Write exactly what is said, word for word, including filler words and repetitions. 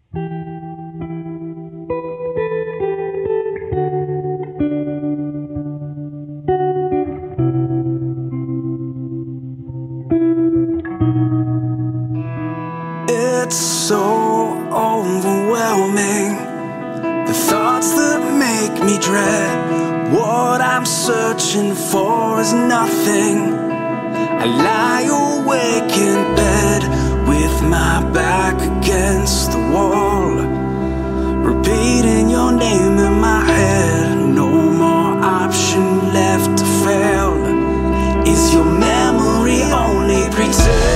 It's so overwhelming, the thoughts that make me dread. What I'm searching for is nothing. I lie awake in bed with my back against the wall, repeating your name in my head. No more option left to fail. Is your memory only pretend?